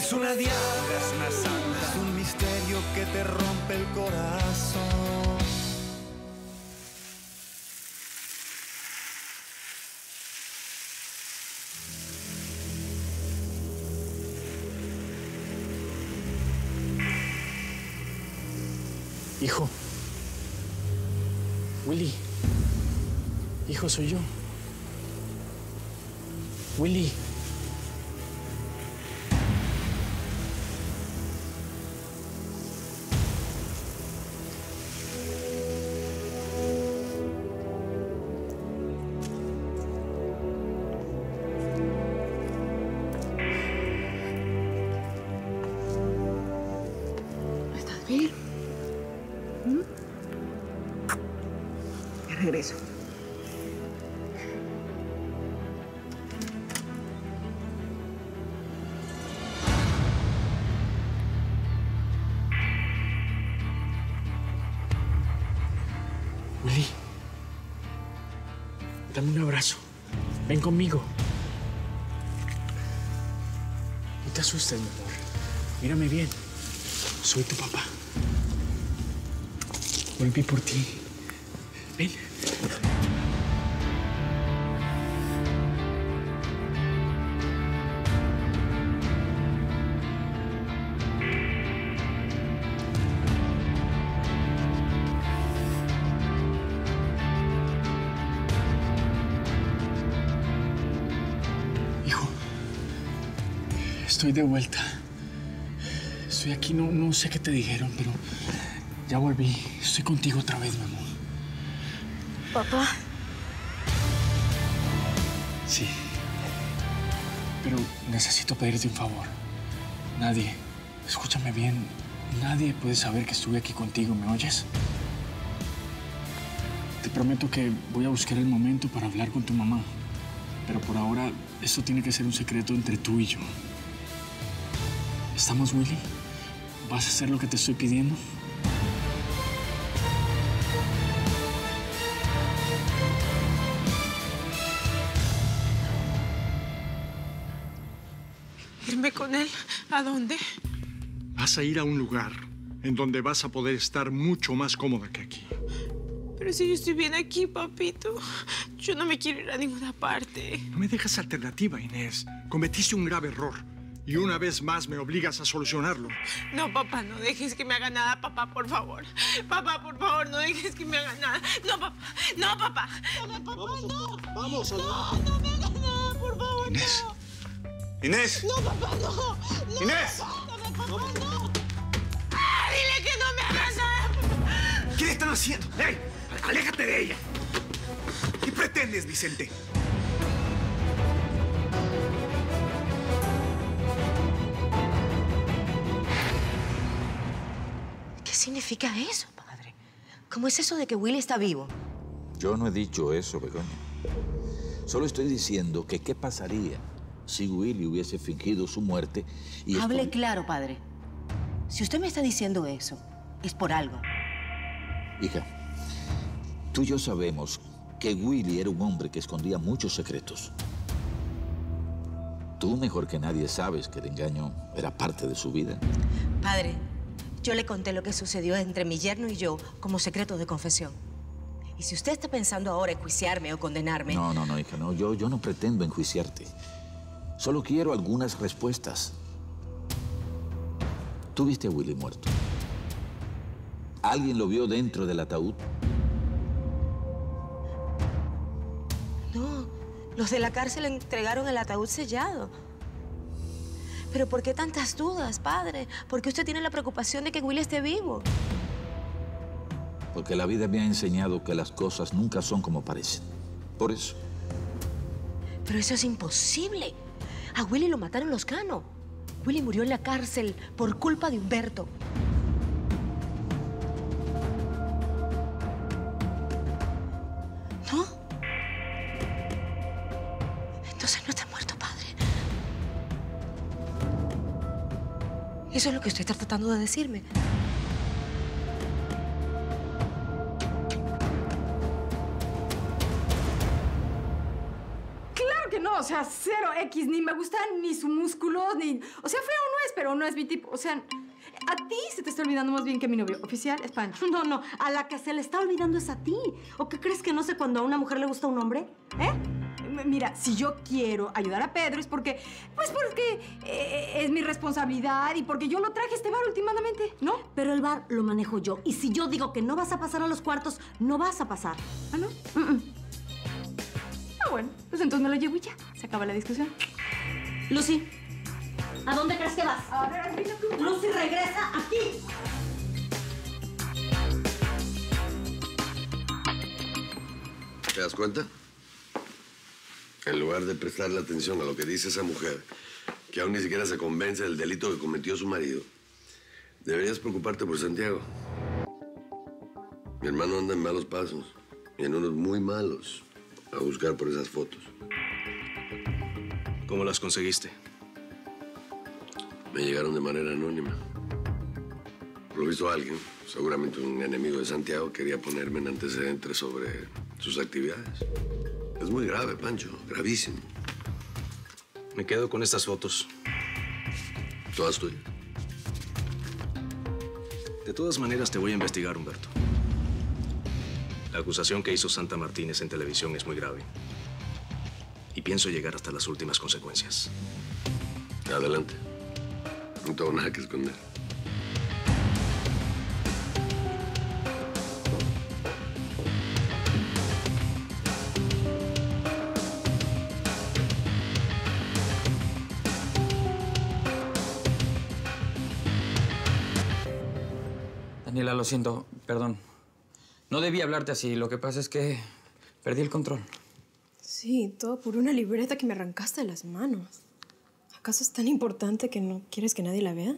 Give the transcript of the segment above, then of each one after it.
Es una diabla, es una santa, es un misterio que te rompe el corazón. Hijo. Willy. Hijo, soy yo. Willy. ¿Estás bien? Ya regreso. Willy. Dame un abrazo. Ven conmigo. No te asustes, mi amor. Mírame bien. Soy tu papá. Volví por ti. Ven. Hijo, estoy de vuelta. Estoy aquí, no sé qué te dijeron, pero ya volví. Estoy contigo otra vez, mi amor. Papá. Sí. Pero necesito pedirte un favor. Nadie, escúchame bien, nadie puede saber que estuve aquí contigo, ¿me oyes? Te prometo que voy a buscar el momento para hablar con tu mamá. Pero por ahora, esto tiene que ser un secreto entre tú y yo. ¿Estamos, Willy? ¿Vas a hacer lo que te estoy pidiendo? ¿Irme con él? ¿A dónde? Vas a ir a un lugar en donde vas a poder estar mucho más cómoda que aquí. Pero si yo estoy bien aquí, papito. Yo no me quiero ir a ninguna parte. No me dejas alternativa, Inés. Cometiste un grave error. Y una vez más me obligas a solucionarlo. No, papá, no dejes que me haga nada, papá, por favor. Papá, por favor, no dejes que me haga nada. No, papá. No, papá. No, papá, no. Vamos, No, no me hagas nada, por favor, Inés. no. Inés. No, papá, no. No, Inés. Papá, no. ¡Ah, dile que no me hagas nada, papá! ¿Qué le están haciendo? ¡Ey! ¡Aléjate de ella! ¿Qué pretendes, Vicente? ¿Qué significa eso, padre? ¿Cómo es eso de que Willy está vivo? Yo no he dicho eso, Begoña. Solo estoy diciendo que qué pasaría si Willy hubiese fingido su muerte y... Hable claro, padre. Si usted me está diciendo eso, es por algo. Hija, tú y yo sabemos que Willy era un hombre que escondía muchos secretos. Tú mejor que nadie sabes que el engaño era parte de su vida. Padre, yo le conté lo que sucedió entre mi yerno y yo como secreto de confesión. Y si usted está pensando ahora enjuiciarme o condenarme... No, hija, no. Yo no pretendo enjuiciarte. Solo quiero algunas respuestas. ¿Tú viste a Willy muerto? ¿Alguien lo vio dentro del ataúd? No, los de la cárcel entregaron el ataúd sellado. ¿Pero por qué tantas dudas, padre? ¿Por qué usted tiene la preocupación de que Willy esté vivo? Porque la vida me ha enseñado que las cosas nunca son como parecen. Por eso. Pero eso es imposible. A Willy lo mataron los Cano. Willy murió en la cárcel por culpa de Humberto. ¿No? Entonces no está muerto, padre. Eso es lo que usted está tratando de decirme. Claro que no, o sea, 0X, ni me gustan ni sus músculos, ni... O sea, feo no es, pero no es mi tipo. O sea, a ti se te está olvidando más bien que mi novio oficial es Pancho. No, a la que se le está olvidando es a ti. ¿O qué crees que no sé cuando a una mujer le gusta un hombre? Mira, si yo quiero ayudar a Pedro es porque... Pues porque es mi responsabilidad y porque yo lo traje a este bar últimamente, ¿no? Pero el bar lo manejo yo. Y si yo digo que no vas a pasar a los cuartos, no vas a pasar. ¿Ah, no? Ah, bueno. Pues entonces me lo llevo y ya. Se acaba la discusión. Lucy, ¿a dónde crees que vas? A ver, mira tú. Lucy, regresa aquí. ¿Te das cuenta? En lugar de prestarle atención a lo que dice esa mujer, que aún ni siquiera se convence del delito que cometió su marido, deberías preocuparte por Santiago. Mi hermano anda en malos pasos, y en unos muy malos, a buscar por esas fotos. ¿Cómo las conseguiste? Me llegaron de manera anónima. Por lo visto alguien, seguramente un enemigo de Santiago, quería ponerme en antecedentes sobre sus actividades. Es muy grave, Pancho, gravísimo. Me quedo con estas fotos. Todas tuyas. De todas maneras, te voy a investigar, Humberto. La acusación que hizo Santa Martínez en televisión es muy grave. Y pienso llegar hasta las últimas consecuencias. Adelante. No tengo nada que esconder. Daniela, lo siento, perdón. No debí hablarte así. Lo que pasa es que perdí el control. Sí, todo por una libreta que me arrancaste de las manos. ¿Acaso es tan importante que no quieres que nadie la vea?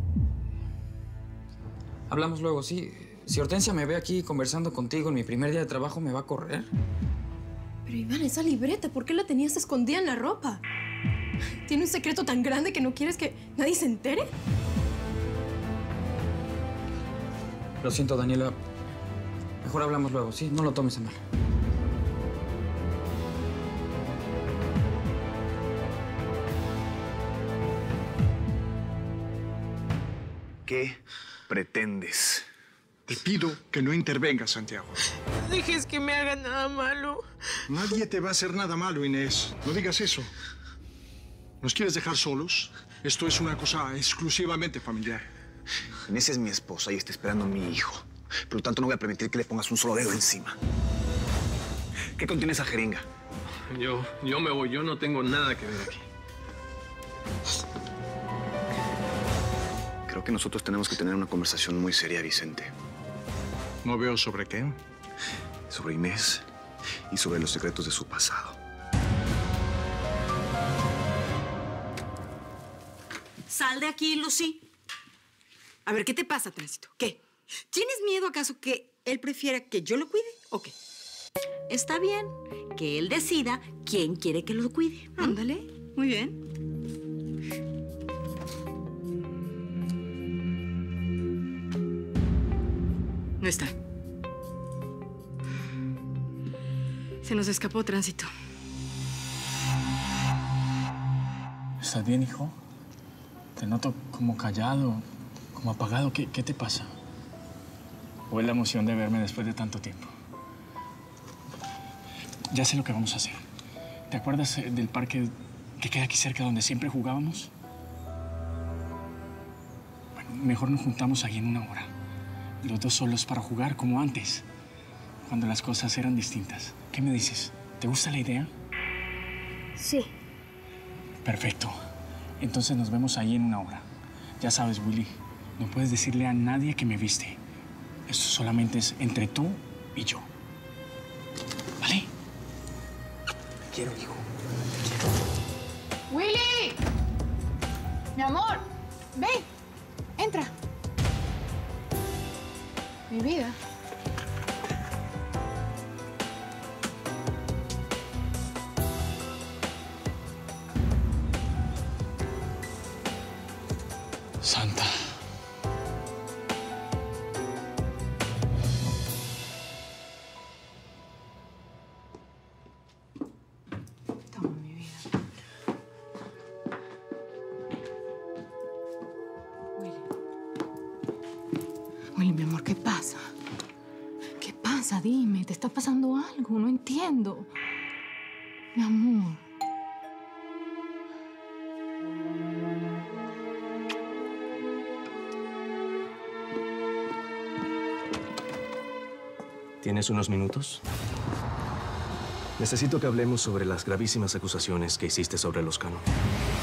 Hablamos luego, sí. Si Hortensia me ve aquí conversando contigo en mi primer día de trabajo, ¿me va a correr? Pero Iván, esa libreta, ¿por qué la tenías escondida en la ropa? ¿Tiene un secreto tan grande que no quieres que nadie se entere? Lo siento, Daniela. Mejor hablamos luego, ¿sí? No lo tomes a mal. ¿Qué pretendes? Te pido que no intervengas, Santiago. No dejes que me haga nada malo. Nadie te va a hacer nada malo, Inés. No digas eso. ¿Nos quieres dejar solos? Esto es una cosa exclusivamente familiar. Inés es mi esposa y está esperando a mi hijo. Por lo tanto, no voy a permitir que le pongas un solo dedo encima. ¿Qué contiene esa jeringa? Yo me voy. Yo no tengo nada que ver aquí. Creo que nosotros tenemos que tener una conversación muy seria, Vicente. No veo sobre qué. Sobre Inés y sobre los secretos de su pasado. Sal de aquí, Lucy. A ver, ¿qué te pasa, Tránsito? ¿Qué? ¿Tienes miedo acaso que él prefiera que yo lo cuide o qué? Está bien que él decida quién quiere que lo cuide. Ándale, muy bien. No está. Se nos escapó, Tránsito. ¿Estás bien, hijo? Te noto como callado, como apagado. ¿Qué te pasa? ¿O es la emoción de verme después de tanto tiempo? Ya sé lo que vamos a hacer. ¿Te acuerdas del parque que queda aquí cerca donde siempre jugábamos? Bueno, mejor nos juntamos ahí en 1 hora. Los dos solos para jugar como antes, cuando las cosas eran distintas. ¿Qué me dices? ¿Te gusta la idea? Sí. Perfecto. Entonces nos vemos ahí en 1 hora. Ya sabes, Willy, no puedes decirle a nadie que me viste. Esto solamente es entre tú y yo. ¿Vale? Te quiero, hijo. Te quiero. ¡Willy! Mi amor, ven, entra. Mi vida. Santa. Toma, mi vida. Willy, mi amor, ¿qué pasa? ¿Qué pasa? Dime, ¿te está pasando algo? No entiendo. Mi amor. ¿Tienes unos minutos? Necesito que hablemos sobre las gravísimas acusaciones que hiciste sobre Lozcano.